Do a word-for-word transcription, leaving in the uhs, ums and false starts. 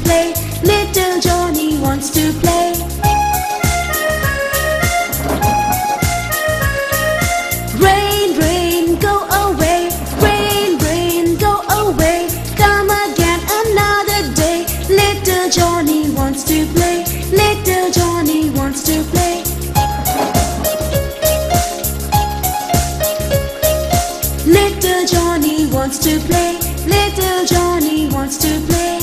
play. Little Johnny wants to play. Rain, rain, go away. Rain, rain, go away. Come again another day. Little Johnny wants to play. Little Johnny wants to play. Little Johnny wants to play. Little Johnny wants to play.